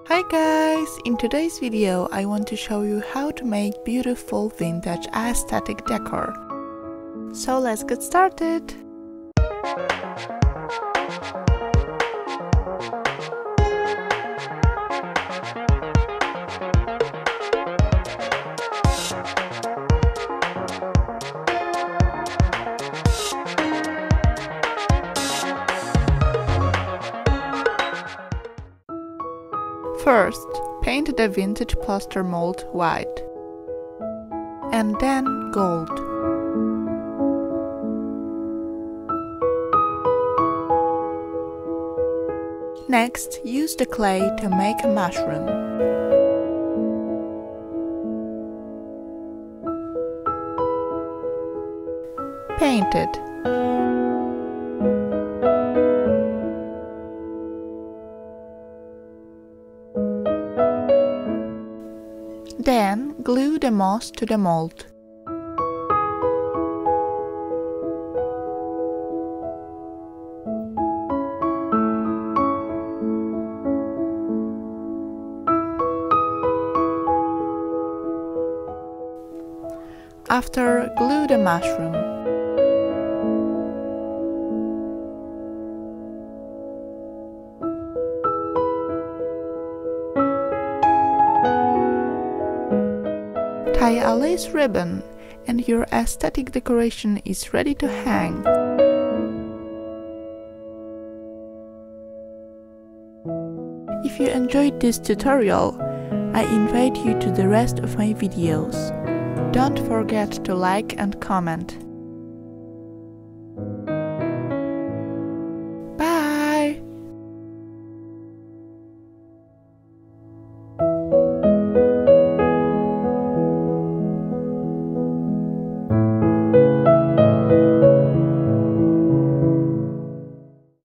Hi guys! In today's video I want to show you how to make beautiful vintage aesthetic decor. So let's get started! First, paint the vintage plaster mold white, and then gold. Next, use the clay to make a mushroom. Paint it. Then, glue the moss to the mold. After, glue the mushroom. Tie a lace ribbon and your aesthetic decoration is ready to hang. If you enjoyed this tutorial, I invite you to the rest of my videos. Don't forget to like and comment.